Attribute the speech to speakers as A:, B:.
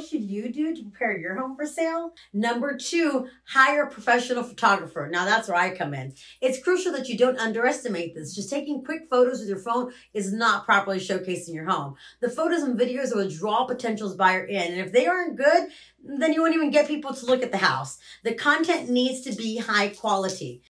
A: should you do to prepare your home for sale? Number 2, hire a professional photographer. Now that's where I come in. It's crucial that you don't underestimate this. Just taking quick photos with your phone is not properly showcasing your home. The photos and videos will draw potential buyer in, and if they aren't good, then you won't even get people to look at the house. The content needs to be high quality.